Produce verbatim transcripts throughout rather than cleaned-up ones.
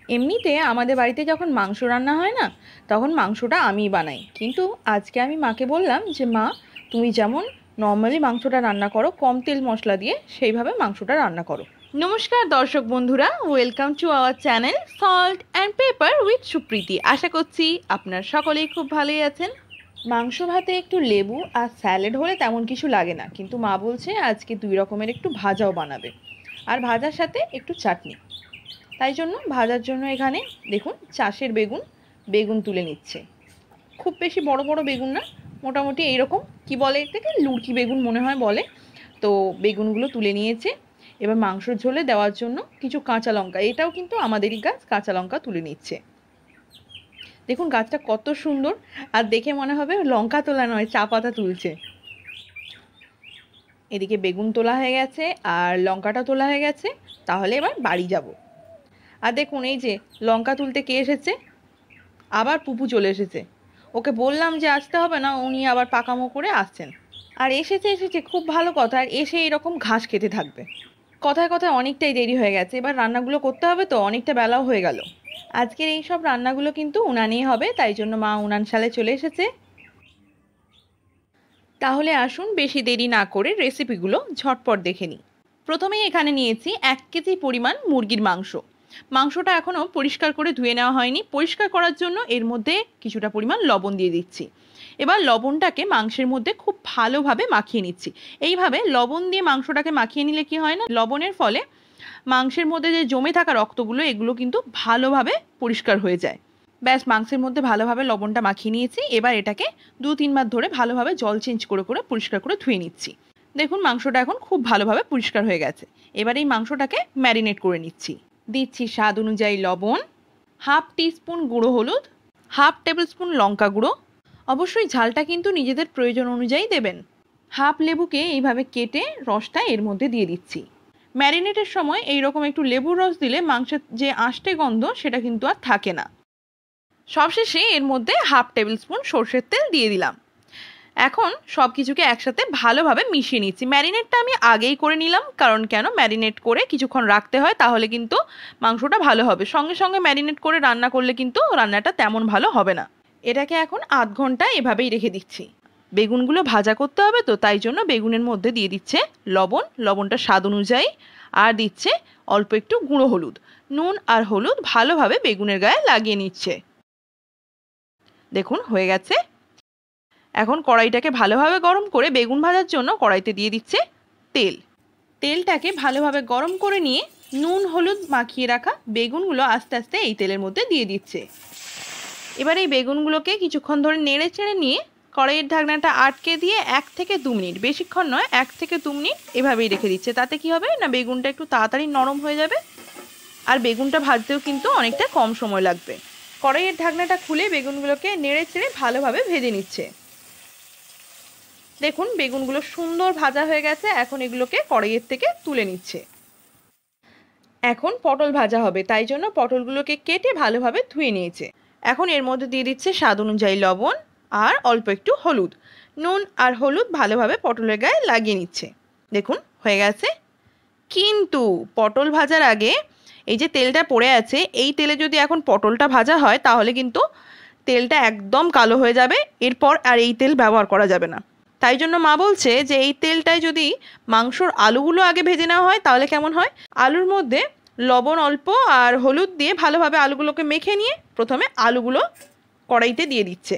এমনিতে আমাদের বাড়িতে যখন মাংস রান্না হয় না, তখন মাংসটা আমিই বানাই। কিন্তু আজকে আমি মাকে বললাম যে মা, তুমি যেমন নর্মালি মাংসটা রান্না করো কম তেল মশলা দিয়ে, সেইভাবে মাংসটা রান্না করো। নমস্কার দর্শক বন্ধুরা, welcome to our channel salt and pepper with Supriti. আশা করছি আপনার সকলেই খুব ভালোই আছেন। মাংস ভাতে একটু লেবু আর স্যালাড হলে তেমন কিছু লাগে না, কিন্তু মা বলছে আজকে দুই রকমের একটু ভাজাও বানাবে, আর ভাজার সাথে একটু চাটনি। তাই জন্য ভাজার জন্য এখানে দেখুন চাষের বেগুন বেগুন তুলে নিচ্ছে। খুব বেশি বড় বড় বেগুন না, মোটামুটি এইরকম কি বলে এটাকে, লুড়কি বেগুন মনে হয় বলে। তো বেগুনগুলো তুলে নিয়েছে। এবার মাংসর ঝোলে দেওয়ার জন্য কিছু কাঁচা লঙ্কা, এটাও কিন্তু আমাদেরই গাছ, কাঁচা লঙ্কা তুলে নিচ্ছে। দেখুন গাছটা কত সুন্দর, আর দেখে মনে হবে লঙ্কা তোলা নয়, চা পাতা তুলছে। এদিকে বেগুন তোলা হয়ে গেছে আর লঙ্কাটা তোলা হয়ে গেছে, তাহলে এবার বাড়ি যাব। আর দেখুন এই যে লঙ্কা তুলতে কে এসেছে, আবার পুপু চলে এসেছে। ওকে বললাম যে আসতে হবে না, উনি আবার পাকামো করে আসছেন। আর এসেছে এসেছে খুব ভালো কথা, আর এসে এরকম ঘাস খেতে থাকবে। কথায় কথায় অনেকটাই দেরি হয়ে গেছে, এবার রান্নাগুলো করতে হবে, তো অনেকটা বেলাও হয়ে গেল। আজকের এই সব রান্নাগুলো কিন্তু উনানেই হবে, তাই জন্য মা উনান শালে চলে এসেছে। তাহলে আসুন বেশি দেরি না করে রেসিপিগুলো ঝটপট দেখে নিই। প্রথমেই এখানে নিয়েছি এক কেজি পরিমাণ মুরগির মাংস। মাংসটা এখনও পরিষ্কার করে ধুয়ে নেওয়া হয়নি। পরিষ্কার করার জন্য এর মধ্যে কিছুটা পরিমাণ লবণ দিয়ে দিচ্ছি। এবার লবণটাকে মাংসের মধ্যে খুব ভালোভাবে মাখিয়ে নিচ্ছি। এইভাবে লবণ দিয়ে মাংসটাকে মাখিয়ে নিলে কি হয় না, লবণের ফলে মাংসের মধ্যে যে জমে থাকা রক্তগুলো, এগুলো কিন্তু ভালোভাবে পরিষ্কার হয়ে যায়। ব্যাস, মাংসের মধ্যে ভালোভাবে লবণটা মাখিয়ে নিয়েছি। এবার এটাকে দু তিনবার ধরে ভালোভাবে জল চেঞ্জ করে করে পরিষ্কার করে ধুয়ে নিচ্ছি। দেখুন মাংসটা এখন খুব ভালোভাবে পরিষ্কার হয়ে গেছে। এবার এই মাংসটাকে ম্যারিনেট করে নিচ্ছি। দিচ্ছি স্বাদ অনুযায়ী লবণ, হাফ টিস্পুন গুঁড়ো হলুদ, হাফ টেবিল স্পুন লঙ্কা গুঁড়ো। অবশ্যই ঝালটা কিন্তু নিজেদের প্রয়োজন অনুযায়ী দেবেন। হাফ লেবুকে এইভাবে কেটে রসটা এর মধ্যে দিয়ে দিচ্ছি। ম্যারিনেটের সময় এইরকম একটু লেবুর রস দিলে মাংসের যে আষ্টে গন্ধ, সেটা কিন্তু আর থাকে না। সবশেষে এর মধ্যে হাফ টেবিল স্পুন সর্ষের তেল দিয়ে দিলাম। এখন সব কিছুকে একসাথে ভালোভাবে মিশিয়ে নিচ্ছি। ম্যারিনেটটা আমি আগেই করে নিলাম, কারণ কেন, ম্যারিনেট করে কিছুক্ষণ রাখতে হয়, তাহলে কিন্তু মাংসটা ভালো হবে। সঙ্গে সঙ্গে ম্যারিনেট করে রান্না করলে কিন্তু রান্নাটা তেমন ভালো হবে না। এটাকে এখন আধ ঘন্টা এভাবেই রেখে দিচ্ছি। বেগুনগুলো ভাজা করতে হবে, তো তাই জন্য বেগুনের মধ্যে দিয়ে দিচ্ছে লবণ, লবণটা স্বাদ অনুযায়ী, আর দিচ্ছে অল্প একটু গুঁড়ো হলুদ। নুন আর হলুদ ভালোভাবে বেগুনের গায়ে লাগিয়ে নিচ্ছে। দেখুন হয়ে গেছে। এখন কড়াইটাকে ভালোভাবে গরম করে বেগুন ভাজার জন্য কড়াইতে দিয়ে দিচ্ছে তেল। তেলটাকে ভালোভাবে গরম করে নিয়ে নুন হলুদ মাখিয়ে রাখা বেগুনগুলো আস্তে আস্তে এই তেলের মধ্যে দিয়ে দিচ্ছে। এবার এই বেগুনগুলোকে কিছুক্ষণ ধরে নেড়ে চেড়ে নিয়ে কড়াইয়ের ঢাকনাটা আটকে দিয়ে এক থেকে দু মিনিট, বেশিক্ষণ নয়, এক থেকে দু মিনিট এভাবেই রেখে দিচ্ছে। তাতে কি হবে না, বেগুনটা একটু তাড়াতাড়ি নরম হয়ে যাবে, আর বেগুনটা ভাজতেও কিন্তু অনেকটা কম সময় লাগবে। কড়াইয়ের ঢাকনাটা খুলে বেগুনগুলোকে নেড়ে চেড়ে ভালোভাবে ভেজে নিচ্ছে। দেখুন বেগুনগুলো সুন্দর ভাজা হয়ে গেছে। এখন এগুলোকে কড়াইয়ের থেকে তুলে নিচ্ছে। এখন পটল ভাজা হবে, তাই জন্য পটলগুলোকে কেটে ভালোভাবে ধুয়ে নিয়েছে। এখন এর মধ্যে দিয়ে দিচ্ছে স্বাদ অনুযায়ী লবণ আর অল্প একটু হলুদ। নুন আর হলুদ ভালোভাবে পটলের গায়ে লাগিয়ে নিচ্ছে। দেখুন হয়ে গেছে। কিন্তু পটল ভাজার আগে এই যে তেলটা পড়ে আছে, এই তেলে যদি এখন পটলটা ভাজা হয়, তাহলে কিন্তু তেলটা একদম কালো হয়ে যাবে। এরপর আর এই তেল ব্যবহার করা যাবে না। তাই জন্য মা বলছে যে এই তেলটায় যদি মাংসর আলুগুলো আগে ভেজে নেওয়া হয়, তাহলে কেমন হয়, আলুর মধ্যে লবণ অল্প আর হলুদ দিয়ে ভালোভাবে আলুগুলোকে মেখে নিয়ে প্রথমে আলুগুলো কড়াইতে দিয়ে দিচ্ছে।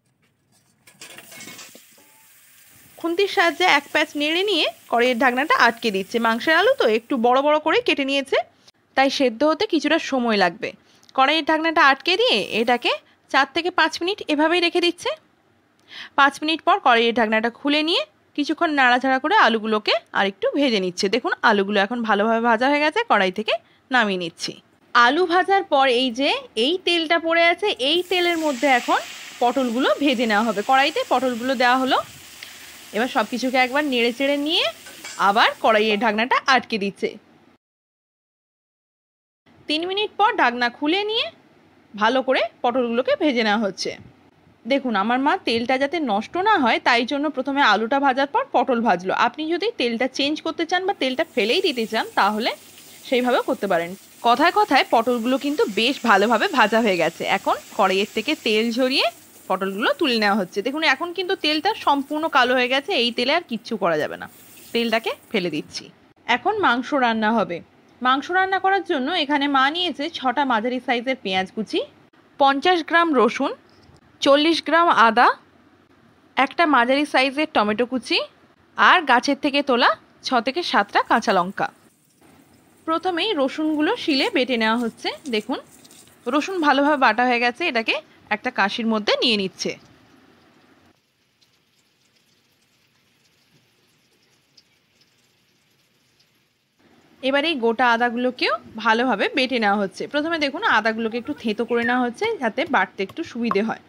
খুন্তির সাহায্যে এক প্যাচ নেড়ে নিয়ে কড়াইয়ের ঢাকনাটা আটকে দিচ্ছে। মাংসের আলু তো একটু বড় বড় করে কেটে নিয়েছে, তাই সেদ্ধ হতে কিছুটা সময় লাগবে। কড়াইয়ের ঢাকনাটা আটকে দিয়ে এটাকে চার থেকে পাঁচ মিনিট এভাবেই রেখে দিচ্ছে। পাঁচ মিনিট পর কড়াইয়ের ঢাকনাটা খুলে নিয়ে কিছুক্ষণ নাড়াচাড়া করে আলুগুলোকে আর একটু ভেজে নিচ্ছে। দেখুন আলুগুলো এখন ভালোভাবে ভাজা হয়ে গেছে, কড়াই থেকে নামিয়ে নিচ্ছি। আলু ভাজার পর এই যে এই তেলটা পড়ে আছে, এই তেলের মধ্যে এখন পটলগুলো ভেজে নেওয়া হবে। কড়াইতে পটলগুলো দেওয়া হলো। এবার সব কিছুকে একবার নেড়ে চেড়ে নিয়ে আবার কড়াইয়ের ঢাকনাটা আটকে দিচ্ছে। তিন মিনিট পর ঢাকনা খুলে নিয়ে ভালো করে পটলগুলোকে ভেজে নেওয়া হচ্ছে। দেখুন আমার মা তেলটা যাতে নষ্ট না হয়, তাই জন্য প্রথমে আলুটা ভাজার পর পটল ভাজলো। আপনি যদি তেলটা চেঞ্জ করতে চান বা তেলটা ফেলেই দিতে চান, তাহলে সেইভাবেও করতে পারেন। কথায় কথায় পটলগুলো কিন্তু বেশ ভালোভাবে ভাজা হয়ে গেছে। এখন কড়াইয়ের থেকে তেল ঝরিয়ে পটলগুলো তুলে নেওয়া হচ্ছে। দেখুন এখন কিন্তু তেলটা সম্পূর্ণ কালো হয়ে গেছে, এই তেলে আর কিচ্ছু করা যাবে না, তেলটাকে ফেলে দিচ্ছি। এখন মাংস রান্না হবে। মাংস রান্না করার জন্য এখানে মা নিয়েছে ছটা মাঝারি সাইজের পেঁয়াজ কুচি, পঞ্চাশ গ্রাম রসুন, চল্লিশ গ্রাম আদা, একটা মাঝারি সাইজের টমেটো কুচি আর গাছের থেকে তোলা ছ থেকে সাতটা কাঁচা লঙ্কা। প্রথমেই রসুনগুলো শিলে বেটে নেওয়া হচ্ছে। দেখুন রসুন ভালোভাবে বাটা হয়ে গেছে, এটাকে একটা কাঁশির মধ্যে নিয়ে নিচ্ছে। এবার এই গোটা আদাগুলোকেও ভালোভাবে বেটে নেওয়া হচ্ছে। প্রথমে দেখুন আদাগুলোকে একটু থেঁতো করে নেওয়া হচ্ছে যাতে বাটতে একটু সুবিধে হয়।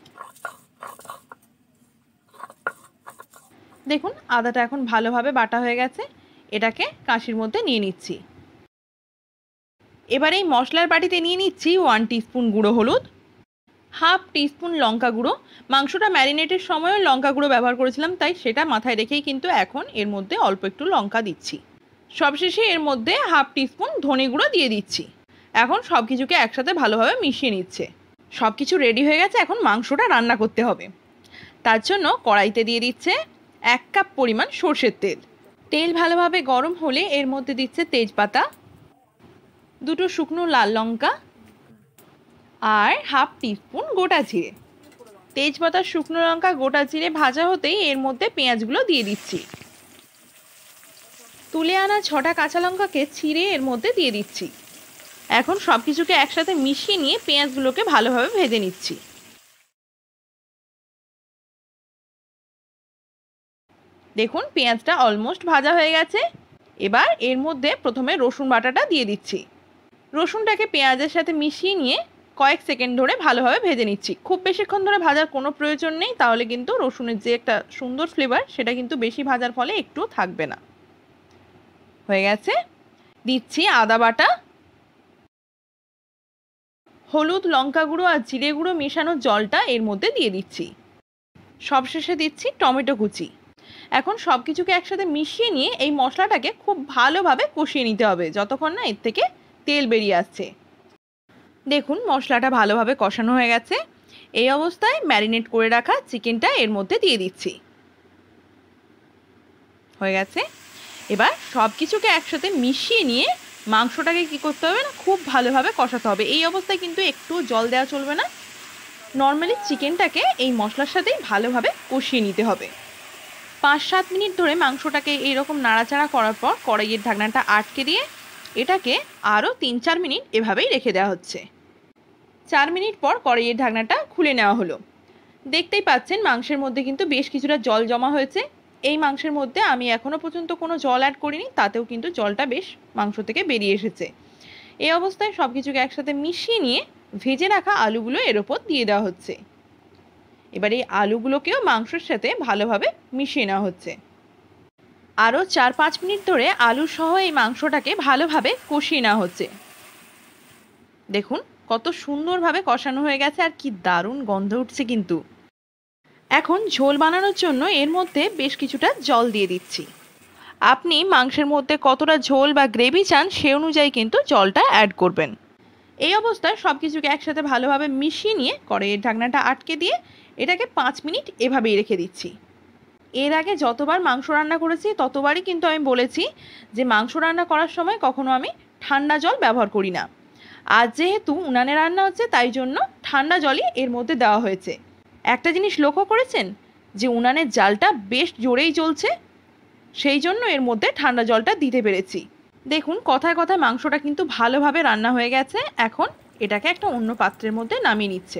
দেখুন আদাটা এখন ভালোভাবে বাটা হয়ে গেছে, এটাকে কাঁশির মধ্যে নিয়ে নিচ্ছি। এবার এই মশলার বাটিতে নিয়ে নিচ্ছি ওয়ান টিস্পুন গুঁড়ো হলুদ, হাফ টিস্পুন লঙ্কা গুঁড়ো। মাংসটা ম্যারিনেটের সময়ও লঙ্কা গুঁড়ো ব্যবহার করেছিলাম, তাই সেটা মাথায় রেখেই কিন্তু এখন এর মধ্যে অল্প একটু লঙ্কা দিচ্ছি। সবশেষে এর মধ্যে হাফ টিস্পুন ধনে গুঁড়ো দিয়ে দিচ্ছি। এখন সব কিছুকে একসাথে ভালোভাবে মিশিয়ে নিচ্ছে। সব কিছু রেডি হয়ে গেছে, এখন মাংসটা রান্না করতে হবে। তার জন্য কড়াইতে দিয়ে দিচ্ছে এক কাপ পরিমাণ সর্ষের তেল। তেল ভালোভাবে গরম হলে এর মধ্যে দিচ্ছে তেজপাতা, দুটো শুকনো লাল লঙ্কা আর হাফ টিস্পুন গোটা জিরে। তেজপাতা, শুকনো লঙ্কা, গোটা জিরে ভাজা হতেই এর মধ্যে পেঁয়াজগুলো দিয়ে দিচ্ছি। তুলে আনা ছটা কাঁচা লঙ্কাকে ছিঁড়ে এর মধ্যে দিয়ে দিচ্ছি। এখন সব কিছুকে একসাথে মিশিয়ে নিয়ে পেঁয়াজগুলোকে ভালোভাবে ভেজে নিচ্ছি। দেখুন পেঁয়াজটা অলমোস্ট ভাজা হয়ে গেছে। এবার এর মধ্যে প্রথমে রসুন বাটাটা দিয়ে দিচ্ছি। রসুনটাকে পেঁয়াজের সাথে মিশিয়ে নিয়ে কয়েক সেকেন্ড ধরে ভালোভাবে ভেজে নিচ্ছি। খুব বেশিক্ষণ ধরে ভাজার কোনো প্রয়োজন নেই, তাহলে কিন্তু রসুনের যে একটা সুন্দর ফ্লেভার সেটা কিন্তু বেশি ভাজার ফলে একটুও থাকবে না। হয়ে গেছে। দিচ্ছি আদা বাটা, হলুদ, লঙ্কা গুঁড়ো আর জিরে গুঁড়ো মেশানো জলটা এর মধ্যে দিয়ে দিচ্ছি। সবশেষে দিচ্ছি টমেটো কুচি। এখন সব কিছুকে একসাথে মিশিয়ে নিয়ে এই মশলাটাকে খুব ভালোভাবে কষিয়ে নিতে হবে যতক্ষণ না এর থেকে তেল বেরিয়ে আসছে। দেখুন মশলাটা ভালোভাবে কষানো হয়ে গেছে। এই অবস্থায় ম্যারিনেট করে রাখা চিকেনটা এর মধ্যে দিয়ে দিচ্ছি। হয়ে গেছে। এবার সব কিছুকে একসাথে মিশিয়ে নিয়ে মাংসটাকে কি করতে হবে না, খুব ভালোভাবে কষাতে হবে। এই অবস্থায় কিন্তু একটু জল দেওয়া চলবে না। নর্মালি চিকেনটাকে এই মশলার সাথেই ভালোভাবে কষিয়ে নিতে হবে। পাঁচ সাত মিনিট ধরে মাংসটাকে এইরকম নাড়াচাড়া করার পর কড়াইয়ের ঢাকনাটা আটকে দিয়ে এটাকে আরও তিন চার মিনিট এভাবেই রেখে দেওয়া হচ্ছে। চার মিনিট পর কড়াইয়ের ঢাকনাটা খুলে নেওয়া হলো। দেখতেই পাচ্ছেন মাংসের মধ্যে কিন্তু বেশ কিছুটা জল জমা হয়েছে। এই মাংসের মধ্যে আমি এখনও পর্যন্ত কোনো জল অ্যাড করিনি, তাতেও কিন্তু জলটা বেশ মাংস থেকে বেরিয়ে এসেছে। এই অবস্থায় সব কিছুকে একসাথে মিশিয়ে নিয়ে ভেজে রাখা আলুগুলো এর ওপর দিয়ে দেওয়া হচ্ছে। এবার এই আলুগুলোকেও মাংসের সাথে ভালোভাবে মিশিয়ে নেওয়া হচ্ছে। আরও চার পাঁচ মিনিট ধরে আলু সহ এই মাংসটাকে ভালোভাবে কষিয়ে নেওয়া হচ্ছে। দেখুন কত সুন্দরভাবে কষানো হয়ে গেছে আর কি দারুণ গন্ধ উঠছে কিন্তু। এখন ঝোল বানানোর জন্য এর মধ্যে বেশ কিছুটা জল দিয়ে দিচ্ছি। আপনি মাংসের মধ্যে কতটা ঝোল বা গ্রেভি চান সে অনুযায়ী কিন্তু জলটা অ্যাড করবেন। এই অবস্থায় সব কিছুকে একসাথে ভালোভাবে মিশিয়ে নিয়ে কড়াইয়ের ঢাকনাটা আটকে দিয়ে এটাকে পাঁচ মিনিট এভাবেই রেখে দিচ্ছি। এর আগে যতবার মাংস রান্না করেছি ততবারই কিন্তু আমি বলেছি যে মাংস রান্না করার সময় কখনো আমি ঠান্ডা জল ব্যবহার করি না। আজ যেহেতু উনানে রান্না হচ্ছে তাই জন্য ঠান্ডা জলই এর মধ্যে দেওয়া হয়েছে। একটা জিনিস লক্ষ্য করেছেন যে উনানের জালটা বেশ জোরেই জ্বলছে, সেই জন্য এর মধ্যে ঠান্ডা জলটা দিতে পেরেছি। দেখুন কথায় কথায় মাংসটা কিন্তু ভালোভাবে রান্না হয়ে গেছে। এখন এটাকে একটা অন্য পাত্রের মধ্যে নামিয়ে নিচ্ছে।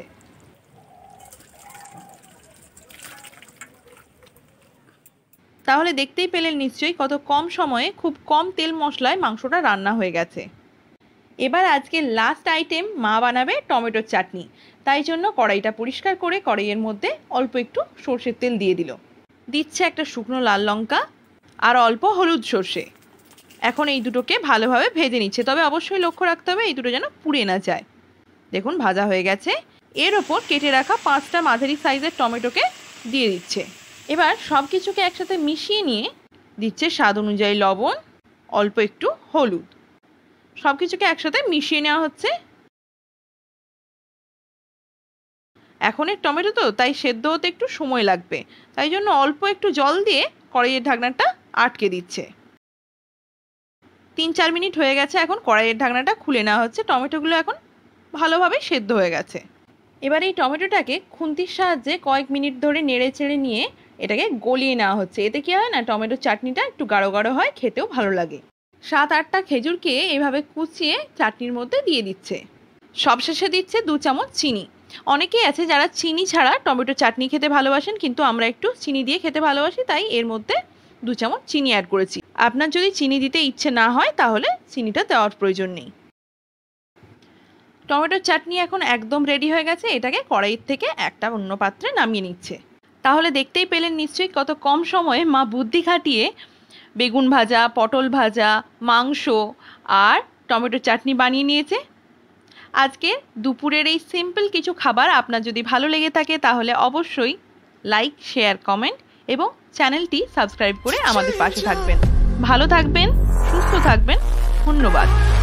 তাহলে দেখতেই পেলেন নিশ্চয়ই কত কম সময়ে খুব কম তেল মশলায় মাংসটা রান্না হয়ে গেছে। এবার আজকে লাস্ট আইটেম মা বানাবে টমেটোর চাটনি। তাই জন্য কড়াইটা পরিষ্কার করে কড়াইয়ের মধ্যে অল্প একটু সর্ষের তেল দিয়ে দিল। দিচ্ছে একটা শুকনো লাল লঙ্কা আর অল্প হলুদ সর্ষে। এখন এই দুটোকে ভালোভাবে ভেজে নিচ্ছে, তবে অবশ্যই লক্ষ্য রাখতে হবে এই দুটো যেন পুড়ে না যায়। দেখুন ভাজা হয়ে গেছে। এর ওপর কেটে রাখা পাঁচটা মাঝারি সাইজের টমেটোকে দিয়ে দিচ্ছে। এবার সব কিছুকে একসাথে মিশিয়ে নিয়ে দিচ্ছে স্বাদ অনুযায়ী লবণ, অল্প একটু হলুদ। সব কিছুকে একসাথে মিশিয়ে নেওয়া হচ্ছে। এখন এর টমেটো তো তাই সেদ্ধ হতে একটু সময় লাগবে, তাই জন্য অল্প একটু জল দিয়ে কড়াইয়ের ঢাকনাটা আটকে দিচ্ছে। তিন চার মিনিট হয়ে গেছে, এখন কড়াইয়ের ঢাকনাটা খুলে নেওয়া হচ্ছে। টমেটোগুলো এখন ভালোভাবে সেদ্ধ হয়ে গেছে। এবার এই টমেটোটাকে খুন্তির সাহায্যে কয়েক মিনিট ধরে নেড়ে চেড়ে নিয়ে এটাকে গলিয়ে নেওয়া হচ্ছে। এতে কি হয় না, টমেটোর চাটনিটা একটু গাঢ় গাঢ় হয়, খেতেও ভালো লাগে। সাত আটটা খেজুরকে এভাবে কুচিয়ে চাটনির মধ্যে দিয়ে দিচ্ছে। সবশেষে দিচ্ছে দু চামচ চিনি। অনেকেই আছে যারা চিনি ছাড়া টমেটো চাটনি খেতে ভালোবাসেন, কিন্তু আমরা একটু চিনি দিয়ে খেতে ভালোবাসি, তাই এর মধ্যে দু চামচ চিনি অ্যাড করেছি। আপনার যদি চিনি দিতে ইচ্ছে না হয় তাহলে চিনিটা দেওয়ার প্রয়োজন নেই। টমেটোর চাটনি এখন একদম রেডি হয়ে গেছে। এটাকে কড়াইয়ের থেকে একটা অন্য পাত্রে নামিয়ে নিচ্ছে। তাহলে দেখতেই পেলেন নিশ্চয়ই কত কম সময়ে মা বুদ্ধি খাটিয়ে বেগুন ভাজা, পটল ভাজা, মাংস আর টমেটো চাটনি বানিয়ে নিয়েছে। আজকে দুপুরের এই সিম্পল কিছু খাবার আপনার যদি ভালো লেগে থাকে তাহলে অবশ্যই লাইক, শেয়ার, কমেন্ট এবং চ্যানেলটি সাবস্ক্রাইব করে আমাদের পাশে থাকবেন। ভালো থাকবেন, সুস্থ থাকবেন। ধন্যবাদ।